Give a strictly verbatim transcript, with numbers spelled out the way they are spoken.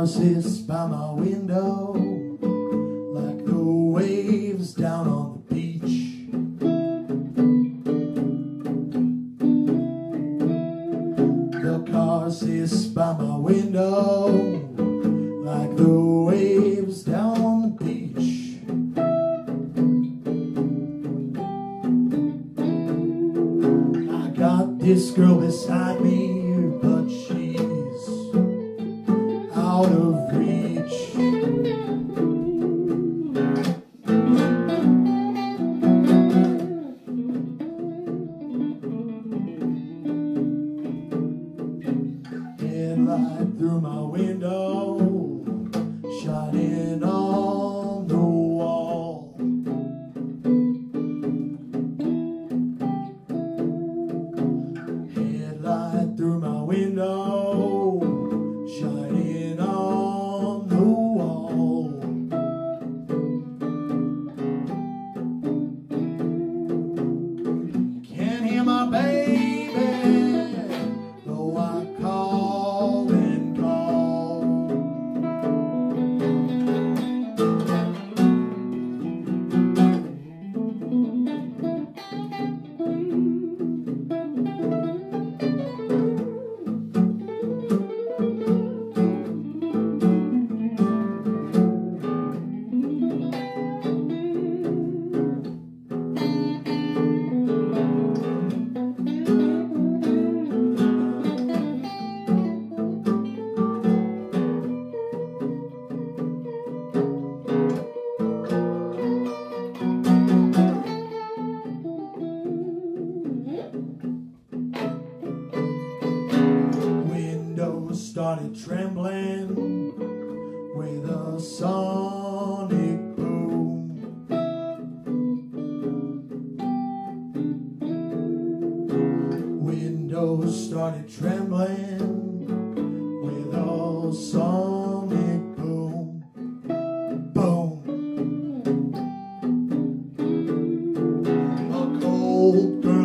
cars hiss by my window like the waves down on the beach. The cars hiss by my window like the waves down on the beach. I got this girl beside me, but she's out of reach. Headlight through my window, shining on the wall. Headlight through my window, shining on the wall. Can't hear my baby, though I call and call. Started trembling with a sonic boom. Windows started trembling with a sonic boom. Boom. A cold burn